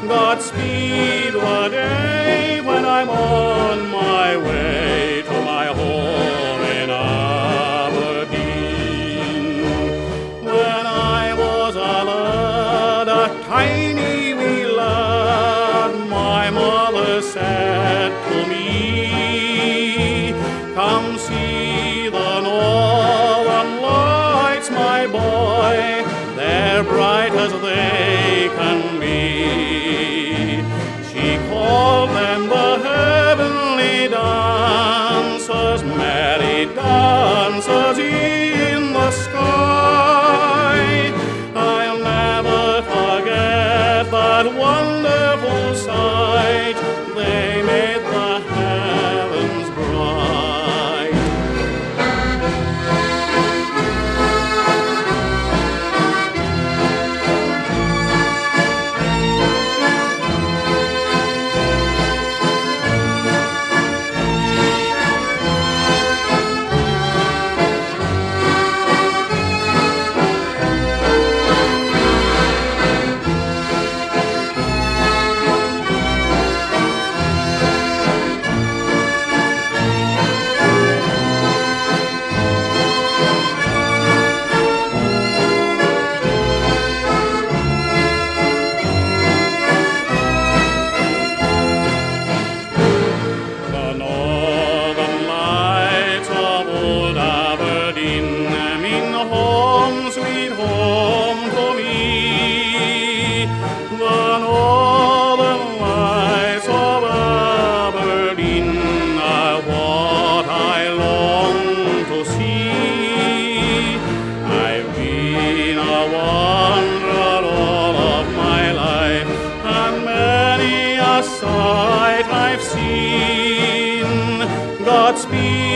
Godspeed the day when I'm on my way to my home in Aberdeen. When I was a lad, a tiny wee lad, my mother said to me, "Come see the northern lights, my boy, they're bright as they can be." She called them the heavenly dancers, merry dancers in the sky. I'll never forget that wonderful sight. They made the heavens bright. Sight I've seen, Godspeed